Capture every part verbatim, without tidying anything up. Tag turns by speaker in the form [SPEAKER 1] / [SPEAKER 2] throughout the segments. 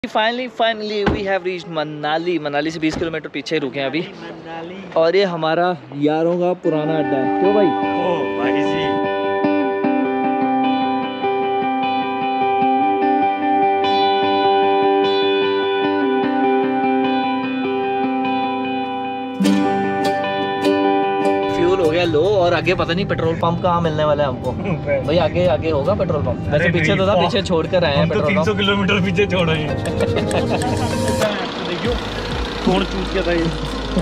[SPEAKER 1] Finally finally we have reached Manali. Manali से बीस kilometre पीछे रुके हैं अभी मनाली। और ये हमारा यारों का पुराना अड्डा है। क्यों भाई?
[SPEAKER 2] ओ भाई जी,
[SPEAKER 1] फ्यूल हो गया लो और आगे पता नहीं पेट्रोल पंप कहाँ मिलने वाला है हमको। भाई आगे आगे होगा पेट्रोल पंप? वैसे पीछे तो था, पीछे छोड़ कर आए हैं पेट्रोल पंप।
[SPEAKER 2] तीन सौ किलोमीटर पीछे छोड़ रहे हैं। देखियो कौन चूत क्या था ये।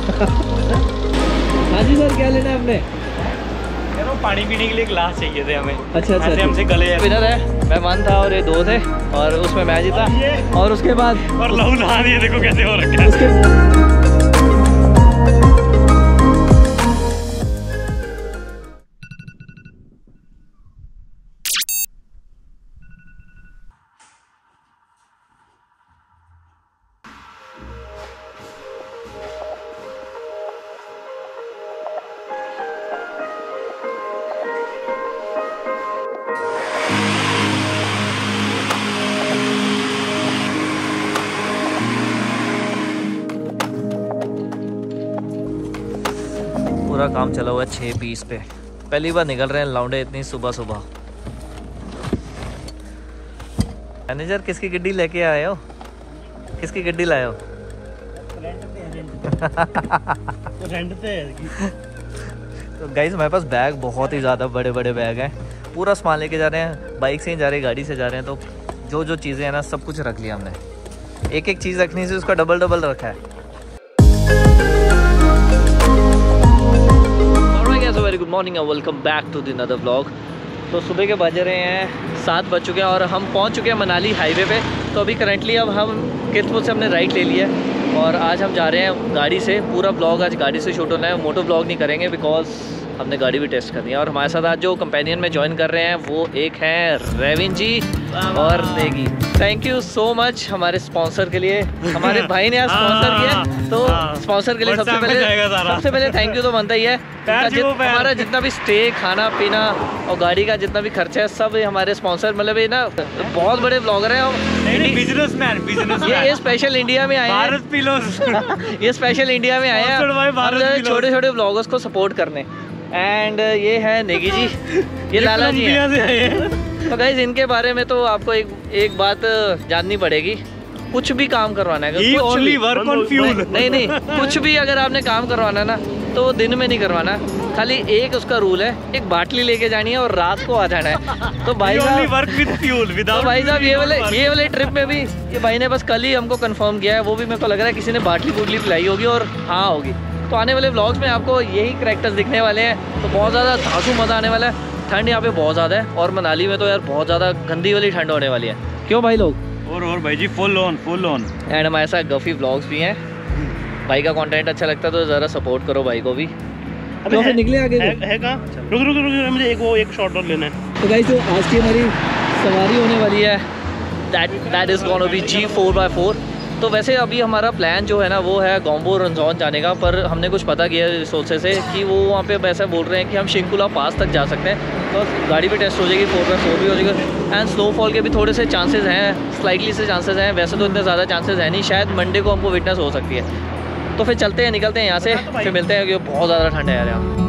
[SPEAKER 1] हाँ जी सर, क्या लेना है आपने?
[SPEAKER 2] यार पानी पीने के लिए गिलास चाहिए थे हमें।
[SPEAKER 1] अच्छा अच्छा,
[SPEAKER 2] ऐसे हमसे गले
[SPEAKER 1] इधर है। मैं वन था और ये दो थे और उसमें मैं जीता और उसके बाद
[SPEAKER 2] और लहू नहा दिए, देखो कैसे हो रखा है।
[SPEAKER 1] उसके पूरा काम चला हुआ है छः बीस पे। पहली बार निकल रहे हैं लौंडे इतनी सुबह सुबह। मैनेजर किसकी गड्डी लेके आए हो? किसकी गड्डी लाए हो?
[SPEAKER 2] रेंट पे है।
[SPEAKER 1] तो गाइस हमारे पास बैग बहुत ही ज़्यादा बड़े बड़े बैग हैं। पूरा सामान लेके जा रहे हैं, बाइक से ही जा रहे हैं, गाड़ी से जा रहे हैं। तो जो जो चीज़ें हैं ना सब कुछ रख लिया हमने। एक एक चीज़ रखने से उसका डबल डबल रखा है। Very good morning and welcome back to the another vlog. तो सुबह के बज रहे हैं सात बज चुके हैं और हम पहुंच चुके हैं मनाली हाईवे पे। तो अभी करंटली अब हम किरतपुर से हमने राइट ले लिया है और आज हम जा रहे हैं गाड़ी से। पूरा व्लॉग आज गाड़ी से शूट होना है, मोटो व्लॉग नहीं करेंगे बिकॉज हमने गाड़ी भी टेस्ट करनी है। और हमारे साथ आज जो कंपेनियन में ज्वाइन कर रहे हैं वो एक हैं रेविन जी और Negi. Thank you so much हमारे स्पॉन्सर के लिए। हमारे भाई ने आज स्पॉन्सर किया तो स्पॉन्सर के लिए सबसे पहले सबसे पहले थैंक यू तो बनता ही है। जित, हमारा जितना भी स्टे, खाना पीना और गाड़ी का जितना भी खर्चा है सब हमारे स्पॉन्सर। मतलब ये ना बहुत बड़े ब्लॉगर हैं हम।
[SPEAKER 2] बिजनेसमैन बिजनेसमैन
[SPEAKER 1] ये ये स्पेशल इंडिया में आए हैं।
[SPEAKER 2] पिलोस
[SPEAKER 1] ये स्पेशल इंडिया में आए हैं छोटे छोटे ब्लॉगर्स को सपोर्ट करने। एंड ये है नेगी जी, ये लाला जी हैं। तो गाइस इनके बारे में तो आपको एक एक बात जाननी पड़ेगी। कुछ भी काम करवाना है, कुछ
[SPEAKER 2] only work on fuel।
[SPEAKER 1] नहीं नहीं कुछ भी अगर आपने काम करवाना है ना तो वो दिन में नहीं करवाना। खाली एक उसका रूल है, एक बाटली लेके जानी है और रात को आ जाना है। तो भाई साहब
[SPEAKER 2] वर्क विद फ्यूल विदाउट।
[SPEAKER 1] तो भाई साहब ये वाले ये वाले ट्रिप में भी ये भाई ने बस कल ही हमको कंफर्म किया है। वो भी मेरे को लग रहा है किसी ने बाटली बुटली पिलाई होगी और हाँ होगी। तो आने वाले व्लॉग्स में आपको यही करैक्टर्स दिखने वाले हैं। तो बहुत ज़्यादा धांसू मज़ा आने वाला है। ठंड यहाँ पे बहुत ज़्यादा है और मनाली में तो यार बहुत ज़्यादा गंदी वाली ठंड होने वाली है। क्यों भाई लोग?
[SPEAKER 2] और और भाई जी full on full on.
[SPEAKER 1] And हमारे साथ गफी व्लॉग्स भी हैं। भाई का कंटेंट अच्छा लगता है तो ज़रा सपोर्ट करो भाई को भी।
[SPEAKER 2] तो फिर निकले आगे है, है कहाँ? रुक रुक रुक मुझे एक वो एक शॉट और लेना है।
[SPEAKER 1] तो गाइस जो आज की हमारी सवारी होने वाली है that that is gonna be G four by four. तो वैसे अभी हमारा प्लान जो है ना वो है गोम्बो रंजौन जाने का। पर हमने कुछ पता किया रिसोर्सेज से कि वो वहाँ पे वैसे बोल रहे हैं कि हम शिंकुला पास तक जा सकते हैं। तो गाड़ी भी टेस्ट हो जाएगी, फोर बाई फोर भी हो जाएगा। एंड स्नोफॉल के भी थोड़े से चांसेस हैं, स्लाइटली से चांसेस हैं। वैसे तो इतने ज़्यादा चांसेस है नहीं, शायद मंडे को हमको विटनेस हो सकती है। तो फिर चलते हैं, निकलते हैं यहाँ से, फिर मिलते हैं क्योंकि बहुत ज़्यादा ठंड है यार यहाँ।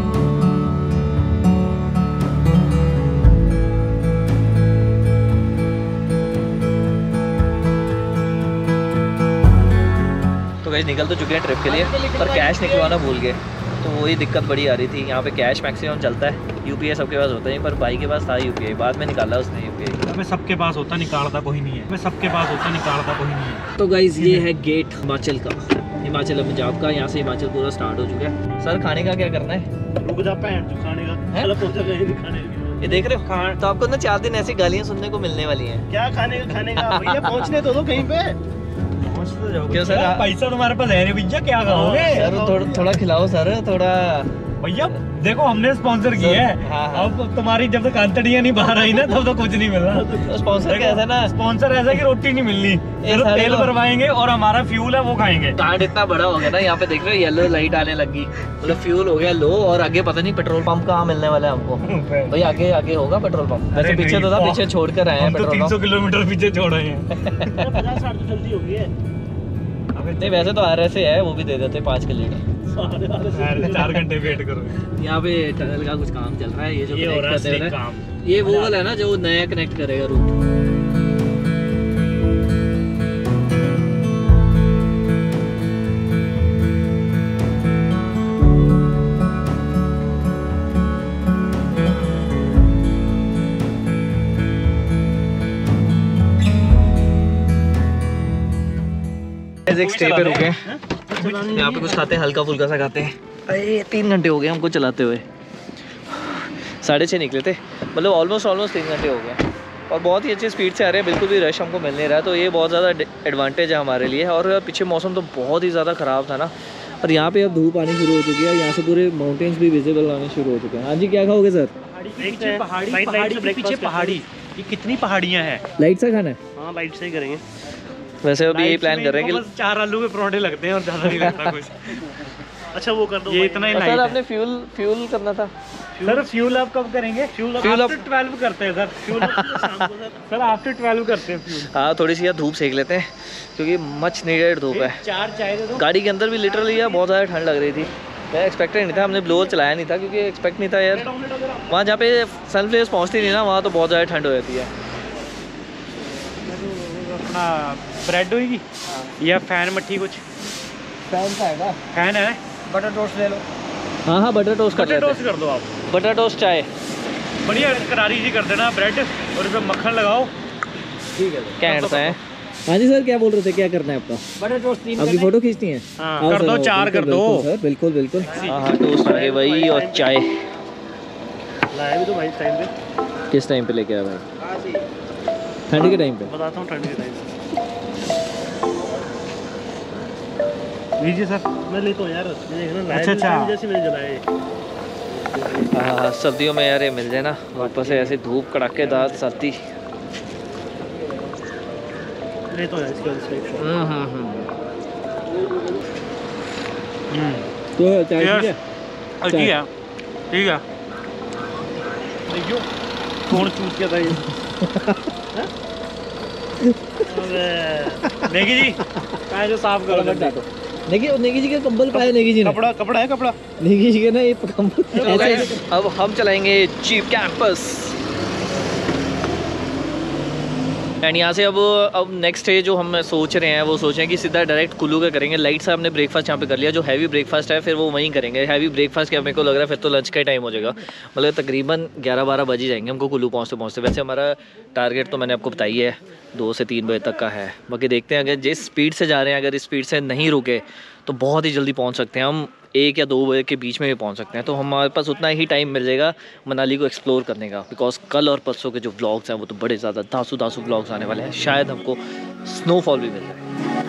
[SPEAKER 1] तो गाइस निकल तो चुके हैं ट्रिप के लिए पर कैश निकलवाना भूल गए। तो वही दिक्कत बड़ी आ रही थी। यहाँ पे कैश मैक्सिमम चलता है, यूपीआई सबके पास होता है पर भाई के पास था यूपीआई। बाद में निकाला उसने यूपीआई।
[SPEAKER 2] हमें सबके पास होता, निकालता कोई नहीं है। हमें सबके पास होता, निकालता कोई नहीं है।
[SPEAKER 1] तो गाइस ये है गेट हिमाचल का, हिमाचल पंजाब का। यहाँ से हिमाचल पूरा स्टार्ट हो चुका है। सर खाने का क्या करना है?
[SPEAKER 2] रुक जा पैंट जो खाने का खाने
[SPEAKER 1] ये देख रहे हो खान। तो आपको ना चार दिन ऐसी गालियाँ सुनने को मिलने वाली हैं।
[SPEAKER 2] क्या खाने का खाने का भैया पहुँचने तो दो कहीं पे।
[SPEAKER 1] क्यों सर?
[SPEAKER 2] पैसा तुम्हारे पास है रे भैया, क्या खाओगे?
[SPEAKER 1] सर थोड़ा थोड़ा खिलाओ सर, थोड़ा
[SPEAKER 3] भैया देखो हमने स्पॉन्सर किया है।
[SPEAKER 1] हाँ, हाँ।
[SPEAKER 3] अब तुम्हारी जब तक आंतड़ियां नहीं बाहर आई ना तब तो कुछ नहीं मिल रहा।
[SPEAKER 1] स्पॉन्सर कैसा ना,
[SPEAKER 3] स्पॉन्सर ऐसा कि रोटी नहीं मिलनी, सिर्फ तेल भरवाएंगे और हमारा फ्यूल है वो खाएंगे।
[SPEAKER 1] कांड इतना बड़ा हो गया ना, यहाँ पे देख रहे हो येलो लाइट आने लगी, मतलब फ्यूल हो गया लो, और आगे पता नहीं पेट्रोल पंप कहाँ मिलने वाला है हमको। भाई आगे आगे होगा पेट्रोल पंप, वैसे पीछे तो था, पीछे छोड़ कर आए हैं पेट्रोल
[SPEAKER 3] तीन सौ किलोमीटर पीछे छोड़ रहे हैं।
[SPEAKER 2] पचास साठ तो जल्दी हो गई है।
[SPEAKER 1] नहीं वैसे तो आर एस है, वो भी दे देते पाँच के लीटर।
[SPEAKER 3] चार घंटे वेट करो।
[SPEAKER 1] यहाँ पे टनल का कुछ काम चल रहा है, ये जो
[SPEAKER 3] ये हो रहा
[SPEAKER 1] कनेक्ट
[SPEAKER 3] है
[SPEAKER 1] करते हैं
[SPEAKER 3] काम।
[SPEAKER 1] ये वो वाला है ना जो नया कनेक्ट करेगा रूट। एक स्टे पे रुके, यहाँ पे कुछ खाते हैं, हल्का फुल्का सा खाते हैं। अरे तीन घंटे हो गए हमको चलाते हुए, साढ़े छः निकले थे, मतलब ऑलमोस्ट ऑलमोस्ट तीन घंटे हो गए, और बहुत ही अच्छी स्पीड से आ रहे हैं, बिल्कुल भी रश हमको मिल नहीं रहा है, तो ये बहुत ज़्यादा एडवांटेज है हमारे लिए। और पीछे मौसम तो बहुत ही ज़्यादा ख़राब था ना, और यहाँ पे अब धूप आनी शुरू हो चुकी है, यहाँ से पूरे माउंटेन्स भी विजिबल आने शुरू हो चुके हैं। हाँ जी, क्या खाओगे सर?
[SPEAKER 2] पहाड़ी पहाड़ी के पीछे पहाड़ी, ये कितनी पहाड़ियाँ हैं।
[SPEAKER 1] लाइट सा खाना है?
[SPEAKER 2] हाँ लाइट से ही करेंगे।
[SPEAKER 1] वैसे अभी यही प्लान कर रहे हैं कि
[SPEAKER 3] चार आलू के परोठे लगते हैं और ज्यादा नहीं लगता कुछ।
[SPEAKER 2] अच्छा वो कर दो,
[SPEAKER 3] ये इतना ही लाइट है।
[SPEAKER 1] सर आपने फ्यूल फ्यूल करना था।
[SPEAKER 3] सर फ्यूल आप कब करेंगे? फ्यूल
[SPEAKER 1] फ्यूल
[SPEAKER 3] आफ्टर ट्वेल्व करते हैं sir. Fuel sir after twelve करते हैं फ्यूल।
[SPEAKER 1] हाँ थोड़ी सी यार धूप सेक लेते हैं, क्योंकि मच नीडेड धूप है।
[SPEAKER 3] चार चाय दे दो।
[SPEAKER 1] गाड़ी के अंदर भी लिटरली यार बहुत ज़्यादा ठंड लग रही थी, मैं एक्सपेक्टेड नहीं था, हमने ब्लोअर चलाया नहीं था क्योंकि एक्सपेक्ट नहीं था यार, वहाँ जहाँ पे सन फ्लेयर्स पहुँचती नहीं ना, वहाँ तो बहुत ज़्यादा ठंड हो जाती है।
[SPEAKER 3] अपना ब्रेड होगी या फैन मट्ठी कुछ?
[SPEAKER 1] फैन का है,
[SPEAKER 3] फैन है। बटर टोस्ट ले लो।
[SPEAKER 1] हाँ हाँ बटर टोस्ट कर
[SPEAKER 3] बटर
[SPEAKER 1] लेते
[SPEAKER 3] टोस्ट कर दो आप।
[SPEAKER 1] हैं। बटर टोस्ट चाय
[SPEAKER 3] बढ़िया करारी जी कर देना ब्रेड, और इसमें मक्खन लगाओ।
[SPEAKER 1] ठीक है, क्या करता है? हाँ जी सर, क्या बोल रहे थे, क्या करना है आपका? बटर टोस्ट तीन आपकी फोटो खींचनी है?
[SPEAKER 3] हाँ, कर दो, चार कर दो
[SPEAKER 1] सर, बिल्कुल बिल्कुल। हाँ हाँ टोस्ट आ गए भाई, और चाय
[SPEAKER 2] लाया भी तो भाई टाइम पे।
[SPEAKER 1] किस टाइम पे लेके आया भाई? ठंड के टाइम पे?
[SPEAKER 2] बताता हूँ ठंड के टाइम पे। लीजिए सर, मैं लेता हूँ यार।
[SPEAKER 3] अच्छा अच्छा,
[SPEAKER 2] जैसे मैंने जलाए।
[SPEAKER 1] हाँ सर्दियों में यार ये मिल जाए ना, ऊपर से ऐसे धूप कड़ाकेदार सर्दी।
[SPEAKER 2] लेता हूँ यार इसके बाद।
[SPEAKER 1] हम्म हम्म
[SPEAKER 3] हम्म
[SPEAKER 1] तो चाय
[SPEAKER 3] Cheers.
[SPEAKER 1] ठीक है?
[SPEAKER 3] अच्छी है, ठीक है।
[SPEAKER 2] देखियो कौन चूज किया था ये।
[SPEAKER 3] नेगी जी कहाँ जो साफ करो
[SPEAKER 1] डाटो। नेगी नेगी जी का कंबल पाया नेगी जी ने।
[SPEAKER 2] कपड़ा कपड़ा है कपड़ा।
[SPEAKER 1] नेगी जी के ना ये कंबल ऐसे। अब हम चलाएंगे जीप कैंपस, एंड यहाँ से अब अब नेक्स्ट डे जो हम सोच रहे हैं वो सोच रहे हैं कि सीधा डायरेक्ट कुल्लू का करेंगे। लाइट से हमने ब्रेकफास्ट यहाँ पे कर लिया, जो हैवी ब्रेकफास्ट है फिर वो वहीं करेंगे। हैवी ब्रेकफास्ट क्या मेरे को लग रहा है फिर तो लंच का टाइम हो जाएगा, मतलब तकरीबन ग्यारह बारह बजे जाएंगे हमको कुल्लू पहुँचते पहुँचते। वैसे हमारा टारगेट तो मैंने आपको बताई है दो से तीन बजे तक का है, बाकी देखते हैं अगर जिस स्पीड से जा रहे हैं, अगर इस स्पीड से नहीं रुके तो बहुत ही जल्दी पहुँच सकते हैं हम, एक या दो बजे के बीच में भी पहुंच सकते हैं। तो हमारे पास उतना ही टाइम मिल जाएगा मनाली को एक्सप्लोर करने का, बिकॉज कल और परसों के जो व्लॉग्स हैं वो तो बड़े ज़्यादा दासू दासू व्लॉग्स आने वाले हैं। शायद हमको स्नोफॉल भी मिल जाए।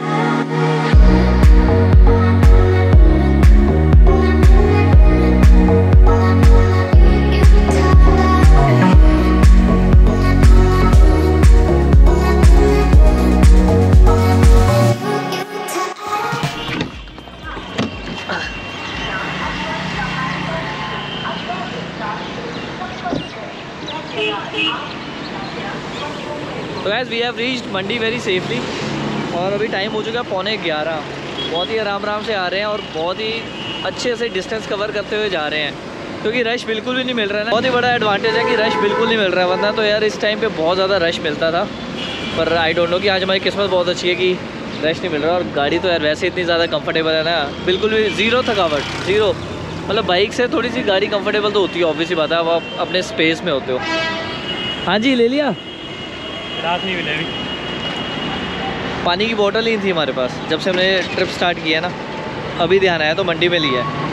[SPEAKER 1] तो guys we have reached Mandi very safely, और अभी टाइम हो चुका है पौने ग्यारह। बहुत ही आराम आराम से आ रहे हैं और बहुत ही अच्छे से डिस्टेंस कवर करते हुए जा रहे हैं, क्योंकि रश बिल्कुल भी नहीं मिल रहा है ना। बहुत ही बड़ा एडवांटेज है कि रश बिल्कुल नहीं मिल रहा है, वरना तो यार इस टाइम पे बहुत ज़्यादा रश मिलता था। पर आई डोंट नो कि आज हमारी किस्मत बहुत अच्छी है कि रश नहीं मिल रहा। और गाड़ी तो यार वैसे इतनी ज़्यादा कंफर्टेबल है ना, बिल्कुल भी ज़ीरो थकावट, ज़ीरो। मतलब बाइक से थोड़ी सी गाड़ी कंफर्टेबल तो होती है, ऑब्वियसली बात है, अब आप अपने स्पेस में होते हो। हाँ जी ले लिया,
[SPEAKER 3] रात नहीं मिलेगी।
[SPEAKER 1] पानी की बोतल ही थी हमारे पास जब से हमने ट्रिप स्टार्ट किया ना, अभी ध्यान आया तो मंडी में लिया है।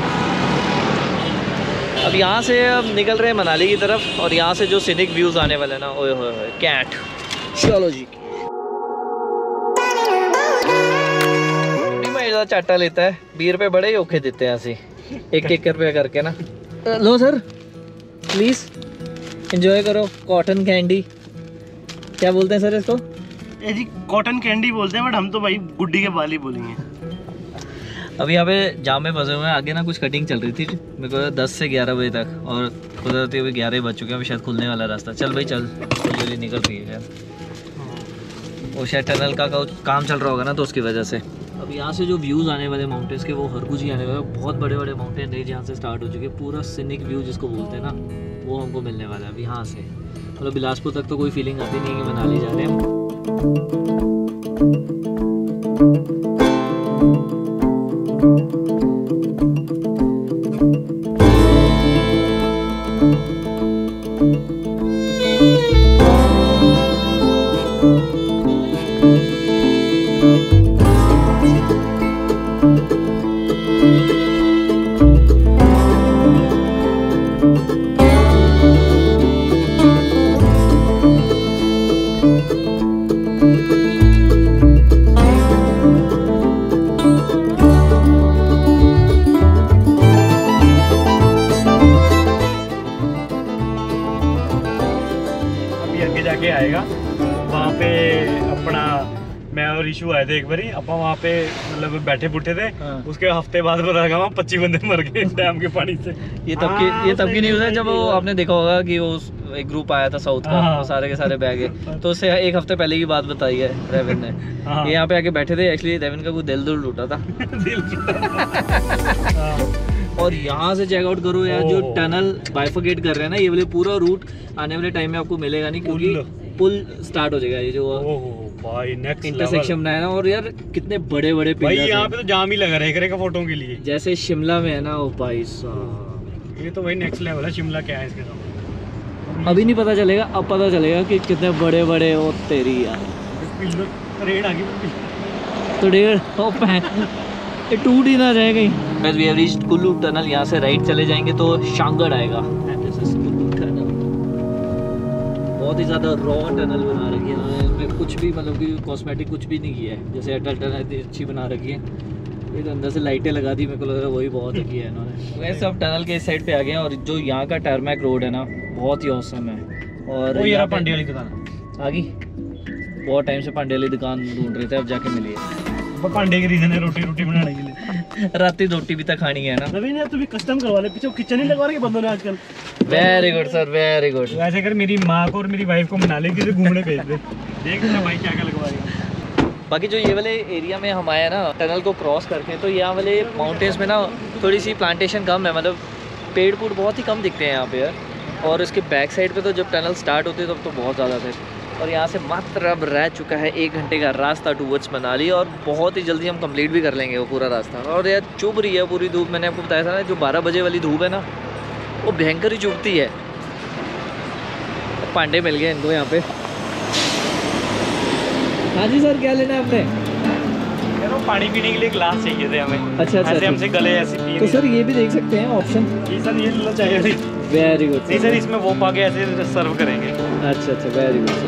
[SPEAKER 1] अब यहाँ से अब निकल रहे हैं मनाली की तरफ, और यहाँ से जो सीनिक व्यूज़ आने वाले हैं ना, ओए होए होए कैट। चलो जी, चाटा लेता है, बीस रुपये बड़े ही औखे देते हैं ऐसे। एक एक रुपया करके ना। लो सर प्लीज एंजॉय करो कॉटन कैंडी। क्या बोलते हैं सर इसको?
[SPEAKER 2] ये जी कॉटन कैंडी बोलते हैं, बट हम तो भाई गुड्डी के बाल ही बोलेंगे।
[SPEAKER 1] अभी यहाँ पे जाम में फंसे हुए हैं। आगे ना कुछ कटिंग चल रही थी मेरे को दस से ग्यारह बजे तक, और कुदरती अभी ग्यारह बज चुके हैं। अभी शायद खुलने वाला रास्ता। चल भाई चल, जल्दी निकल रही है। वो शायद टनल का काम चल रहा होगा ना, तो उसकी वजह से। अब यहाँ से जो व्यूज़ आने वाले माउंटेन्स के, वो हर कुछ ही आने वाले। बहुत बड़े बड़े माउंटेन रेंज यहाँ से स्टार्ट हो चुके हैं। पूरा सिनिक व्यू जिसको बोलते हैं ना, वो हमको मिलने वाला है अभी यहाँ से। मतलब बिलासपुर तक तो कोई फीलिंग आती नहीं है कि मनाली जा रहे हैं हम।
[SPEAKER 3] जाके आएगा वहाँ पे अपना। मैं और इशू आए थे एक बारी, अपना वहाँ पे मतलब बैठे बुठे थे। हाँ। उसके हफ्ते बाद पता लगा वहाँ पच्चीस बंदे मर गए डैम के पानी से। ये तब की ये तब की न्यूज़ है जब वो आपने देखा होगा कि वो एक ग्रुप आया था साउथ का। हाँ। वो सारे के सारे बैग है, तो उससे एक हफ्ते पहले की बात बताई है रेविन ने। हाँ। ये यहाँ पे आके बैठे थे। एक्चुअली रेविन का कोई दिल दुल टूटा था। दिल और यहाँ से चेकआउट करो यार, जो टनल बाइफरकेट कर रहे हैं ना, ये वाले पूरा रूट आने वाले टाइम में आपको मिलेगा नहीं, क्योंकि पुल स्टार्ट हो जाएगा। ये जो भाई नेक्स्ट
[SPEAKER 1] इंटरसेक्शन बनाया ना, और यार कितने बड़े बड़े
[SPEAKER 3] भाई यहाँ पे तो जाम ही लगा रहेगा का फोटो के लिए।
[SPEAKER 1] जैसे शिमला में है ना, ओ भाई साहब,
[SPEAKER 3] ये तो भाई नेक्स्ट लेवल है। शिमला क्या है इसके साथ
[SPEAKER 1] अभी नहीं पता चलेगा, अब पता चलेगा कि कितने बड़े बड़े हो तेरी यार।
[SPEAKER 3] रेड आ गई
[SPEAKER 1] तो डेढ़ ये टूट ही ना जाए कहीं। As we have reached Kullu tunnel, यहाँ से राइट चले जाएंगे तो शांगड़ आएगा। कुल्लू टनल बहुत ही ज़्यादा रॉ टनल बना रखी है इसमें, कुछ भी मतलब कि कॉस्मेटिक कुछ भी नहीं किया है। जैसे अटल टनल अच्छी बना रखी है, ये तो अंदर से लाइटें लगा दी, मेरे को लग रहा है वही बहुत अच्छी है इन्होंने। वैसे अब टनल के इस साइड पे आ गए हैं, और जो यहाँ का टर्मैक रोड है ना, बहुत ही औसम है। और
[SPEAKER 3] ये पांडे वाली दुकान
[SPEAKER 1] आ गई। बहुत टाइम से पांडे वाली दुकान ढूंढ रहे थे, अब जाके मिली है।
[SPEAKER 3] पांडे के रीजन है रोटी रोटी बनाने के लिए।
[SPEAKER 1] राती रोटी भी तक खानी है ना।
[SPEAKER 2] नवीन यार तू भी कस्टम करवा ले, पीछे किचन ही लगवा रहे बंदों ने आजकल।
[SPEAKER 1] Very good sir, very good.
[SPEAKER 3] वैसे कर मेरी माँ को और मेरी वाइफ को मनाली किसी घूमने भेज दे। देख ले भाई क्या क्या लगवा रही है।
[SPEAKER 1] बाकी जो ये वाले एरिया में हम आए ना टनल को क्रॉस करके, तो यहाँ वाले माउंटेन्स में ना थोड़ी सी प्लांटेशन कम है, मतलब पेड़ पूड़ बहुत ही कम दिखते हैं यहाँ पे यार। और इसके बैक साइड पे तो जब टनल स्टार्ट होती है तब तो बहुत ज़्यादा थे। और यहाँ से मात्र अब रह चुका है एक घंटे का रास्ता टूवर्ड्स मनाली, और बहुत ही जल्दी हम कंप्लीट भी कर लेंगे वो पूरा रास्ता। और यार चुभ रही है पूरी धूप। मैंने आपको बताया था ना, जो बारह बजे वाली धूप है ना, वो भयंकर ही चुभती है। पांडे मिल गए इनको यहाँ पे। हाँ जी सर, क्या लेना है आपने?
[SPEAKER 3] यार वो पानी पीने के लिए ग्लास चाहिए थे हमें।
[SPEAKER 1] अच्छा अच्छा,
[SPEAKER 3] ऐसे हमसे गले ऐसे पी।
[SPEAKER 1] तो सर ये भी देख सकते हैं ऑप्शन।
[SPEAKER 3] ये सर ये लो चाहिए थी।
[SPEAKER 1] Very good.
[SPEAKER 3] नहीं सर, इसमें वो पाके ऐसे सर्व करेंगे।
[SPEAKER 1] अच्छा अच्छा, वेरी गुड।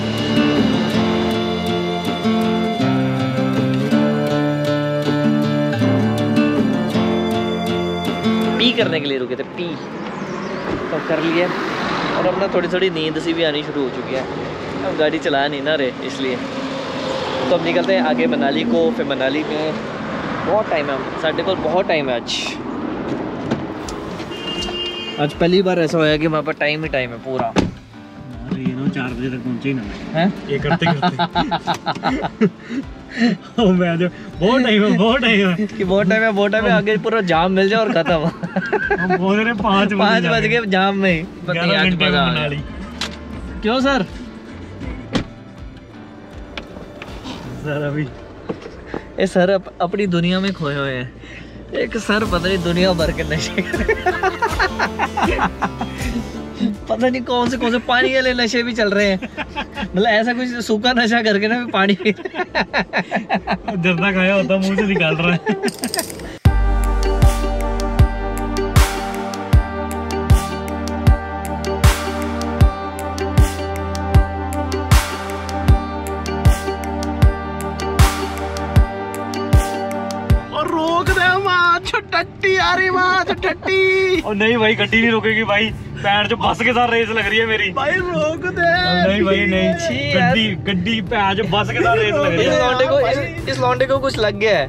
[SPEAKER 1] पी करने के लिए रुके थे, पी तो कर लिए। और अपना थोड़ी थोड़ी नींद सी भी आनी शुरू हो चुकी है। अब गाड़ी चला नहीं ना रहे, इसलिए तो अब निकलते हैं आगे मनाली को। फिर मनाली में बहुत टाइम है, साढ़े को बहुत टाइम है आज। आज पहली बार ऐसा होया कि वहाँ पर टाइम ही टाइम है पूरा।
[SPEAKER 3] ये ना चार बजे तक पहुँचे ही ना
[SPEAKER 1] हैं
[SPEAKER 3] ये करते करते। ओ मैं जो बहुत टाइम है, बहुत टाइम है
[SPEAKER 1] कि बहुत टाइम है, बहुत टाइम है। आगे पूरा जाम मिल जाए और खत्म।
[SPEAKER 3] हम बोल रहे पाँच
[SPEAKER 1] पाँच बज गए जाम में ही।
[SPEAKER 3] मनाली
[SPEAKER 1] क्यों सर?
[SPEAKER 3] सर अभी
[SPEAKER 1] ये सर अप, अपनी दुनिया में खोए हुए हैं। एक सर पता नहीं दुनिया भर के नशे पता नहीं कौन से कौन से पानी वाले नशे भी चल रहे हैं। मतलब ऐसा कुछ सूखा नशा करके ना पानी
[SPEAKER 3] जर्दा खाया होता मुंह से निकाल रहा है।
[SPEAKER 1] टट्टी आ रही बात टट्टी।
[SPEAKER 3] और नहीं भाई गड्डी नहीं रुकेगी भाई, पैर जो बस के साथ रेस लग रही है मेरी
[SPEAKER 1] भाई रोक दे।
[SPEAKER 3] नहीं भाई नहीं, गड्डी गड्डी पैर जो बस के साथ रेस लग रही
[SPEAKER 1] इस
[SPEAKER 3] है।
[SPEAKER 1] लौंडे को इस, इस लौंडे को कुछ लग गया है।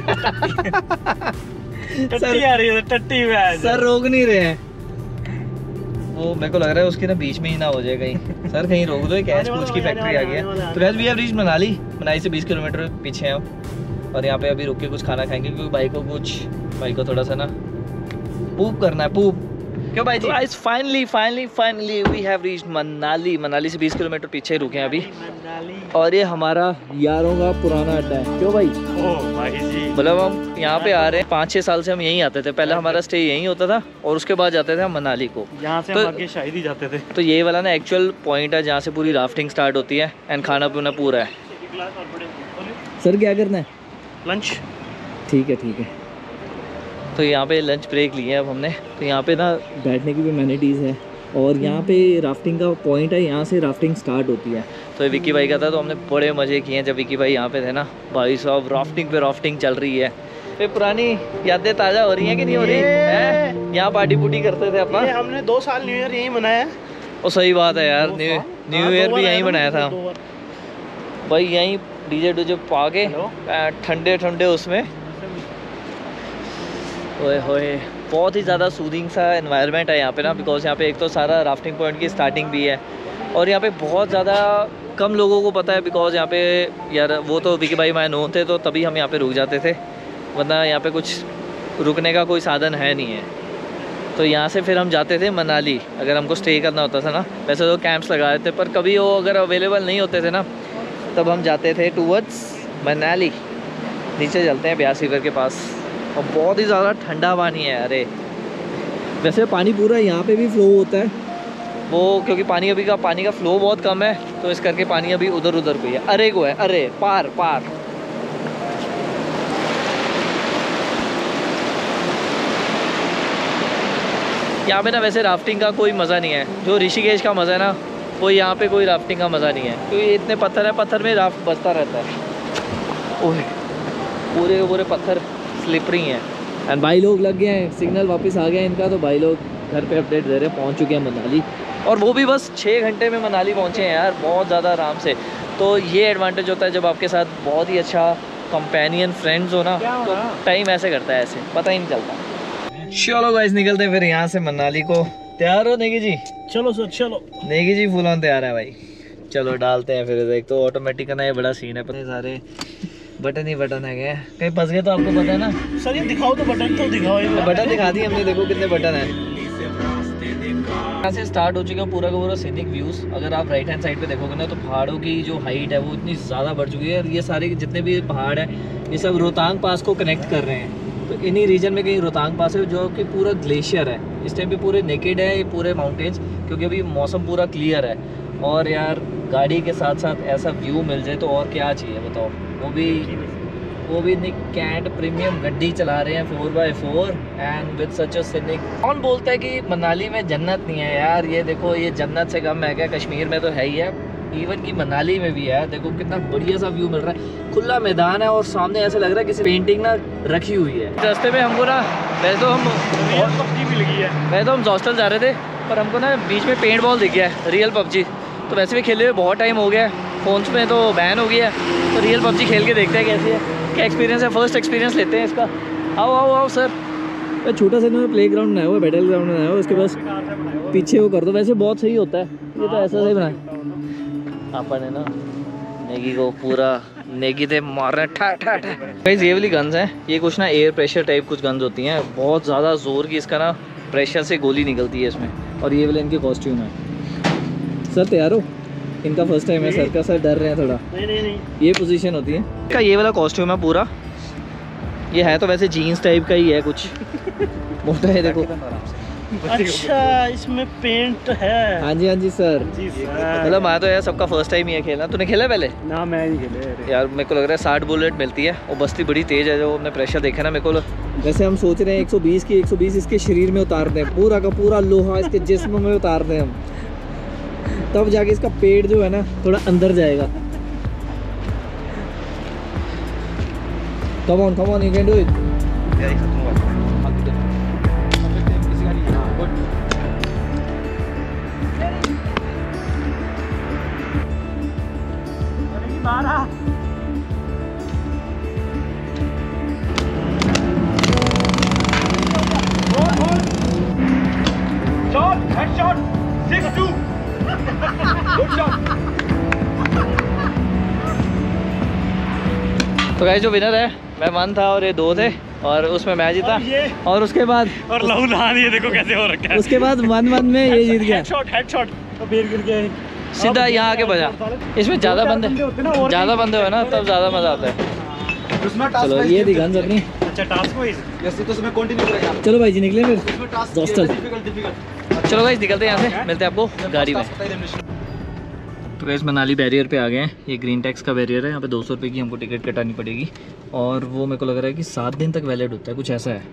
[SPEAKER 3] टट्टी आ रही है टट्टी पैर।
[SPEAKER 1] सर रोक नहीं रहे हैं, वो मेरे को लग रहा है उसके ना बीच में ही ना हो जाए कहीं। सर कहीं रोक दो, कैच पूछ की फैक्ट्री आ गई है। तो guys we have reached Manali, Manali से बीस किलोमीटर पीछे हैं हम, और यहाँ पे अभी रुक के कुछ खाना खाएंगे क्योंकि भाई को कुछ भाई को थोड़ा सा ना पूप करना है, पूप क्यों भाई जी। Guys finally finally finally we have reached Manali. Manali से बीस किलोमीटर पीछे रुके हैं अभी, और ये हमारा यारों का पुराना अड्डा है। क्यों भाई?
[SPEAKER 3] ओ भाई जी,
[SPEAKER 1] मतलब हम यहाँ पे आ रहे हैं, पाँच छः साल से हम यहीं आते थे। पहले हमारा स्टे यहीं होता था और उसके बाद जाते थे हम मनाली को।
[SPEAKER 3] यहाँ से
[SPEAKER 1] तो,
[SPEAKER 3] हम आगे शायद ही जाते थे।
[SPEAKER 1] तो ये वाला ना एक्चुअल पॉइंट है जहाँ से पूरी राफ्टिंग स्टार्ट होती है एंड खाना पीना पूरा है। सर क्या करना है?
[SPEAKER 3] लंच।
[SPEAKER 1] ठीक है ठीक है। तो यहाँ पे लंच ब्रेक लिए अब हमने, तो यहाँ पे ना बैठने की भी एमेनिटीज़ है, और यहाँ पे राफ्टिंग का पॉइंट है, यहाँ से राफ्टिंग स्टार्ट होती है। तो ये विक्की भाई का था, तो हमने बड़े मज़े किए हैं जब विक्की भाई यहाँ पे थे ना। भाई साहब राफ्टिंग पे राफ्टिंग चल रही है, फिर पुरानी यादें ताज़ा हो रही हैं कि नहीं हो रही है? यहाँ पार्टी पुटी करते थे अपना।
[SPEAKER 2] हमने दो साल न्यू ईयर यहीं मनाया।
[SPEAKER 1] और सही बात है यार, न्यू न्यू ईयर भी यहीं मनाया था भाई, यहीं डीजे डूजे पा के ठंडे ठंडे उसमें। ओए होए, बहुत ही ज़्यादा सूदिंग सा एनवायरनमेंट है यहाँ पे ना, बिकॉज यहाँ पे एक तो सारा राफ्टिंग पॉइंट की स्टार्टिंग भी है, और यहाँ पे बहुत ज़्यादा कम लोगों को पता है, बिकॉज यहाँ पे यार वो तो विकी भाई माय नोन थे, तो तभी हम यहाँ पे रुक जाते थे, वरना यहाँ पे कुछ रुकने का कोई साधन है नहीं है। तो यहाँ से फिर हम जाते थे मनाली, अगर हमको स्टे करना होता था ना। वैसे तो कैंप्स लगाए थे, पर कभी वो अगर अवेलेबल नहीं होते थे ना, तब हम जाते थे टूवर्ड्स मनाली। नीचे चलते हैं ब्यास रिवर के पास, और बहुत ही ज़्यादा ठंडा पानी है। अरे वैसे पानी पूरा यहाँ पे भी फ्लो होता है, वो क्योंकि पानी अभी का पानी का फ्लो बहुत कम है, तो इस करके पानी अभी उधर उधर पे है। अरे को है, अरे पार पार। यहाँ पे ना वैसे राफ्टिंग का कोई मज़ा नहीं है, जो ऋषिकेश का मज़ा है ना, वो यहाँ पे कोई राफ्टिंग का मज़ा नहीं है, क्योंकि इतने पत्थर है, पत्थर में राफ्ट बचता रहता है। ओह पूरे के पूरे पत्थर स्लिपरी हैं। एंड भाई लोग लग गए हैं, सिग्नल वापस आ गया इनका, तो भाई लोग घर पे अपडेट दे रहे हैं, पहुंच चुके हैं मनाली, और वो भी बस छः घंटे में मनाली पहुंचे हैं यार, बहुत ज़्यादा आराम से। तो ये एडवांटेज होता है जब आपके साथ बहुत ही अच्छा कंपेनियन फ्रेंड्स हो ना, तो टाइम ऐसे करता है, ऐसे पता ही नहीं चलता। चलो गाइस निकलते हैं फिर यहाँ से मनाली को। तैयार हो नेगी जी?
[SPEAKER 2] चलो सर चलो।
[SPEAKER 1] नेगी जी फुल ऑन तैयार है भाई। चलो डालते हैं फिर। एक तो ऑटोमेटिक का ना ये बड़ा सीन है, पता सारे बटन ही बटन है, कहीं फंस गए तो आपको पता है ना।
[SPEAKER 2] सर ये दिखाओ तो बटन तो दिखाओ।
[SPEAKER 1] तो बटन दिखा दिए हमने, देखो कितने बटन है। यहाँ से स्टार्ट हो चुका है पूरा का पूरा सीनिक व्यूज़। अगर आप राइट हैंड साइड पे देखोगे ना, तो पहाड़ों की जो हाइट है वो इतनी ज़्यादा बढ़ चुकी है, और ये सारे जितने भी पहाड़ हैं ये सब रोहतांग पास को कनेक्ट कर रहे हैं। तो इन्हीं रीजन में कहीं रोहतांग पास है जो कि पूरा ग्लेशियर है, इस टाइम पे पूरे नेकेड है ये पूरे माउंटेन्स, क्योंकि अभी मौसम पूरा क्लियर है। और यार गाड़ी के साथ साथ ऐसा व्यू मिल जाए तो और क्या चाहिए बताओ। वो भी वो भी कैंट प्रीमियम गड्डी चला रहे हैं four by four and with such a scenic. कौन बोलता है कि मनाली में जन्नत नहीं है यार? ये देखो, ये जन्नत से कम है क्या? कश्मीर में तो है ही है, इवन की मनाली में भी है। देखो कितना बढ़िया सा व्यू मिल रहा है, खुला मैदान है और सामने ऐसा लग रहा है किसी पेंटिंग ना रखी हुई है। रास्ते में हमको ना, वैसे तो हम
[SPEAKER 3] पबजी मिल गई है,
[SPEAKER 1] वैसे तो हम हॉस्टल जा रहे थे, पर हमको ना बीच में पेंट बॉल दिख गया है, रियल पबजी। तो वैसे भी खेले हुए बहुत टाइम हो गया है, फ़ोन्स में तो बैन हो गया है, तो रियल पबजी खेल के देखते हैं कैसी है, क्या एक्सपीरियंस है। फर्स्ट एक्सपीरियंस लेते हैं इसका। आओ आओ आओ सर। छोटा सा इन्होंने प्ले ग्राउंड बनाया हुआ, बैटल ग्राउंड बनाया हुआ, उसके पास पीछे वो कर दो, वैसे बहुत सही होता है। ये तो ऐसा सही बनाया अपन है ना। नेगी को पूरा नेगी दे मार रहे हैं ठा ठा ठा। गाइस ये वाली गन्स हैं, ये कुछ ना एयर प्रेशर टाइप कुछ गन्स होती हैं, बहुत ज़्यादा जोर की इसका ना प्रेशर से गोली निकलती है इसमें। और ये वाले इनके कॉस्ट्यूम है। सर तैयार हो? इनका फर्स्ट टाइम है सर का, सर डर रहे हैं थोड़ा।
[SPEAKER 2] नहीं नहीं नहीं,
[SPEAKER 1] ये पोजीशन होती है का, ये वाला कॉस्ट्यूम है पूरा। ये है तो वैसे जीन्स टाइप का ही है, कुछ मोटा है देखो।
[SPEAKER 2] अच्छा इसमें पेंट है।
[SPEAKER 1] हाँ जी हाँ जी सर। मतलब मैं तो यार सबका फर्स्ट टाइम ही है खेलना। तूने खेला पहले?
[SPEAKER 2] ना मैं नहीं खेले
[SPEAKER 1] यार। मेरे को लग रहा है साठ बुलेट मिलती है और बस्ती बड़ी तेज है, जो हमने प्रेशर देखा ना मेरे को। वैसे हम सोच रहे हैं एक सौ बीस की एक सौ बीस इसके शरीर में उतार दें, पूरा का पूरा लोहा इसके जिस्म में उतार दें हम, तब जाके इसका पेट जो है ना थोड़ा अंदर जाएगा। Come on come on, you can do it.
[SPEAKER 4] देख सकता हूँ बारह shot headshot six two good shot.
[SPEAKER 1] तो गाइस जो विनर है मैं वन था और ये दो थे और उसमें मैं जीता और उसके बाद
[SPEAKER 3] और लहू लहान ये देखो कैसे हो रखा है।
[SPEAKER 1] उसके बाद वन वन में ये जीत गया
[SPEAKER 3] हेडशॉट हेडशॉट तो बेर गिर गया
[SPEAKER 1] सीधा यहाँ आके बजा। इसमें ज़्यादा बंदे ज़्यादा बंदे हो ना तब ज़्यादा मज़ा आता है। चलो ये थी गन्स अपनी।
[SPEAKER 3] अच्छा टास्क वाइज
[SPEAKER 4] जैसे तो उसमें कंटिन्यू करेगा।
[SPEAKER 1] चलो भाई जी निकले फिर
[SPEAKER 4] इसमें टास्क
[SPEAKER 1] हॉस्टल।
[SPEAKER 4] Difficult difficult.
[SPEAKER 1] चलो गाइस निकलते हैं यहाँ से, मिलते हैं आपको गाड़ी में। तो गाइस मनाली बैरियर पे आ गए हैं। ये ग्रीन टैक्स का बैरियर है। यहाँ पे दो सौ रुपये की हमको टिकट कटानी पड़ेगी और वो मेरे को लग रहा है कि सात दिन तक वैलिड होता है, कुछ ऐसा है।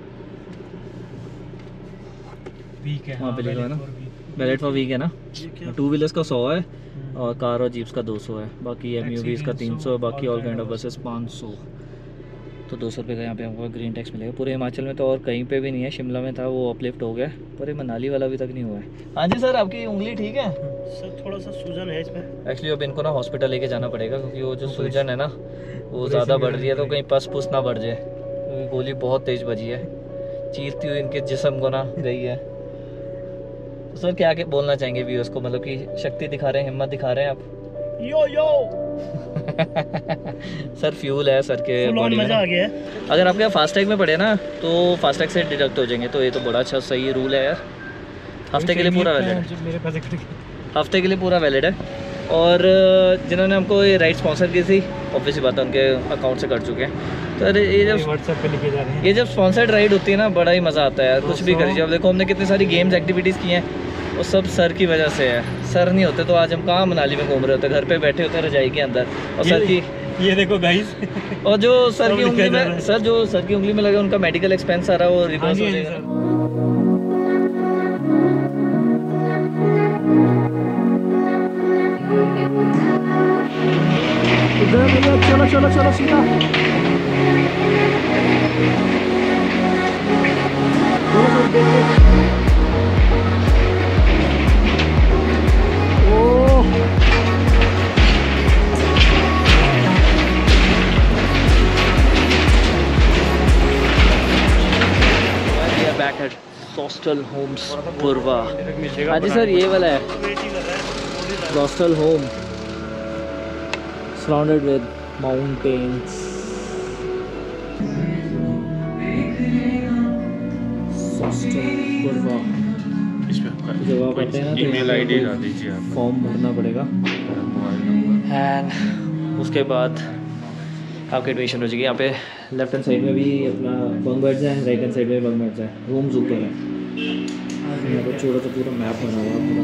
[SPEAKER 3] वीक है
[SPEAKER 1] वहाँ पे लिखा है ना वैलिड फॉर वीक है ना। टू व्हीलर्स का सौ है और कार और जीप्स का दो सौ है, बाकी एम यू वीज़ का तीन सौ है, बाकी ऑल काइंड ऑफ बसेस पाँच सौ। तो दो सौ रुपये का यहाँ पे हमको ग्रीन टैक्स मिलेगा। पूरे हिमाचल में तो और कहीं पे भी नहीं है। शिमला में था वो अपलिफ्ट हो गया, पर ये मनाली वाला अभी तक नहीं हुआ है। हाँ जी सर, आपकी उंगली ठीक है?
[SPEAKER 3] सर थोड़ा सा सूजन है इसमें।
[SPEAKER 1] एक्चुअली अब इनको ना हॉस्पिटल लेके जाना पड़ेगा क्योंकि वो जो सूजन है ना वो ज़्यादा बढ़ रही है, तो कहीं पस पुस ना बढ़ जाए क्योंकि गोली बहुत तेज़ बजी है, चीरती हुई इनके जिस्म को ना गई है। तो सर क्या क्या बोलना चाहेंगे व्यूअर्स को, मतलब कि शक्ति दिखा रहे हैं, हिम्मत दिखा रहे हैं आप?
[SPEAKER 3] यो यो
[SPEAKER 1] सर फ्यूल है सर के बॉडी में।
[SPEAKER 3] मजा आ गया।
[SPEAKER 1] अगर आपके फास्टैग में पड़े ना तो फास्टैग से डिडक्ट हो जाएंगे, तो ये तो बड़ा अच्छा सही रूल है यार। हफ्ते के लिए पूरा वैलिड है,
[SPEAKER 3] मेरे पैसे कट गए।
[SPEAKER 1] हफ्ते के लिए पूरा वैलिड है। और जिन्होंने हमको ये राइड स्पॉन्सर की थी ऑब्वियसली बात है उनके अकाउंट से कर चुके हैं। तो अरे ये जब
[SPEAKER 3] व्हाट्सएप पे लिखे जा रहे हैं,
[SPEAKER 1] ये जब स्पॉन्सर्ड राइड होती है ना बड़ा ही मज़ा आता है यार। कुछ भी करिए, अब देखो हमने कितनी सारी गेम्स एक्टिविटीज़ की हैं, वो सब सर की वजह से है। सर नहीं होते तो आज हम कहाँ मनाली में घूम रहे होते, घर पे बैठे होते रजाई के अंदर। और सर की
[SPEAKER 3] ये देखो गाइस
[SPEAKER 1] और जो सर की उंगली में सर जो सर की उंगली में लगे उनका मेडिकल एक्सपेंस सारा वो रिवर्स हो जाएगा।
[SPEAKER 2] चलो चलो चलो सीधा
[SPEAKER 1] back at hostel homes Purva. हाँ जी सर, ये वाला है hostel home surrounded with mountains. जब आप आते हैं ना तो ईमेल आईडी डाल दीजिए, फॉर्म भरना पड़ेगा एंड उसके बाद आपकी एडमिशन हो जाएगी। यहाँ पे लेफ्ट हैंड साइड में भी अपना बंक बेड्स हैं, राइट हैंड साइड में बंक बेड्स हैं, रूम्स ऊपर हैं। यहाँ पर छोटा सा पूरा मैप बना हुआ है पूरा।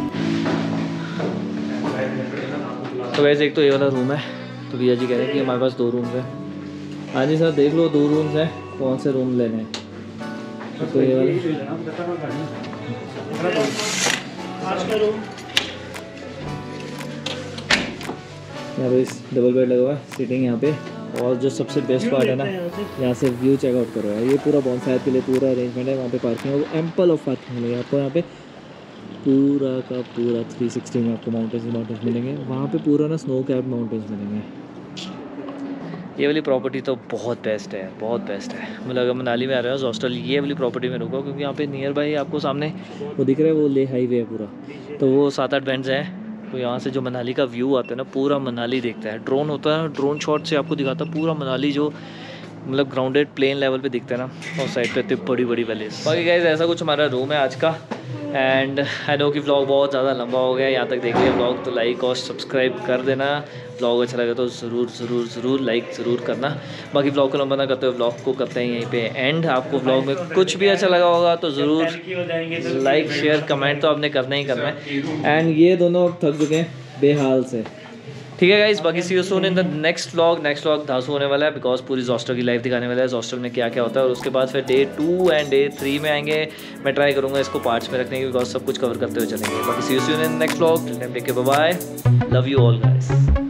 [SPEAKER 1] तो वैसे एक तो ये वाला रूम है, तो भैया जी कह रहे हैं कि हमारे पास दो रूम्स हैं। हाँ जी सर देख लो, दो रूम्स हैं, कौन से रूम लेने हैं? तो ये वाले यहाँ पे डबल बेड लगा हुआ है, सीटिंग यहाँ पे। और जो सबसे बेस्ट पार्ट है ना, यहाँ से व्यू चेकआउट करो यार। ये पूरा बॉनफायर के लिए पूरा अरेंजमेंट है। वहाँ पे पार्किंग है, एम्पल ऑफ पार्किंग मिलेगी आपको। यहाँ पे पूरा का पूरा थ्री सिक्सटी में आपको माउंटेन्स माउंटेन्स मिलेंगे। वहाँ पे पूरा ना स्नो कैप माउंटेन्स मिलेंगे। ये वाली प्रॉपर्टी तो बहुत बेस्ट है, बहुत बेस्ट है। मतलब अगर मनाली में आ रहे हो हॉस्टल, ये वाली प्रॉपर्टी में रुको क्योंकि यहाँ पे नियर बाई आपको सामने वो दिख रहा है, वो ले हाईवे है पूरा। तो वो सात आठ बैंड्स हैं, तो यहाँ से जो मनाली का व्यू आता है ना, पूरा मनाली दिखता है। ड्रोन होता है, ड्रोन शॉट से आपको दिखाता है पूरा मनाली, जो मतलब ग्राउंडेड प्लेन लेवल पे दिखता है ना, और साइड पे इतनी बड़ी बड़ी वैलीज। बाकी गाइस ऐसा कुछ हमारा रूम है आज का। एंड आई नो कि व्लॉग बहुत ज़्यादा लंबा हो गया, यहाँ तक देख लिया व्लॉग तो लाइक और सब्सक्राइब कर देना। व्लॉग अच्छा लगे तो ज़रूर ज़रूर ज़रूर लाइक ज़रूर करना। बाकी व्लॉग को लंबा ना करते हुए व्लॉग को करते हैं यहीं पे एंड। आपको व्लॉग में कुछ भी अच्छा लगा होगा तो ज़रूर लाइक शेयर कमेंट तो आपने करना ही करना है। एंड ये दोनों अब थक चुके हैं बेहाल से, ठीक है गाइस। बाकी see you soon in the next vlog. Next vlog धांसू होने वाला है बिकॉज पूरी हॉस्टल की लाइफ दिखाने वाला है, हॉस्टल में क्या क्या होता है। और उसके बाद फिर day two and day three में आएंगे। मैं ट्राई करूँगा इसको पार्ट्स में रखने की बिकॉज सब कुछ कवर करते हुए चलेंगे। बाकी see you soon in next vlog. Take care, bye bye, love you all guys.